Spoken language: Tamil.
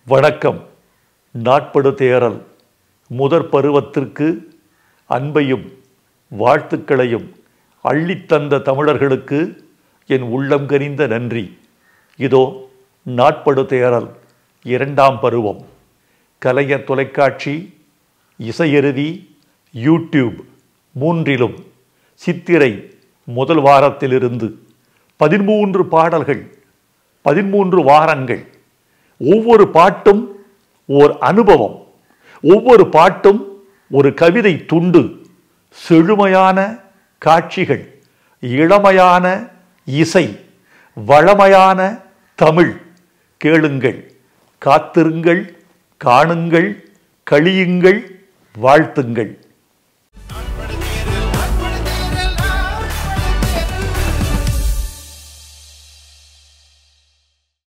வணக்கம். நாட்படு தேரல் முதற் பருவத்திற்கு அன்பையும் வாழ்த்துக்களையும் அள்ளித்தந்த தமிழர்களுக்கு என் உள்ளம் கனிந்த நன்றி. இதோ நாட்படு தேரல் இரண்டாம் பருவம். கலைஞர் தொலைக்காட்சி, இசையருவி, யூடியூப் மூன்றிலும் சித்திரை முதல் வாரத்திலிருந்து 13 பாடல்கள், 13 வாரங்கள். ஒவ்வொரு பாட்டும் ஓர் அனுபவம், ஒவ்வொரு பாட்டும் ஒரு கவிதை துண்டு, செழுமையான காட்சிகள், இளமையான இசை, வளமையான தமிழ். கேளுங்கள், காத்திருங்கள், காணுங்கள், களியுங்கள், வாழ்த்துங்கள்.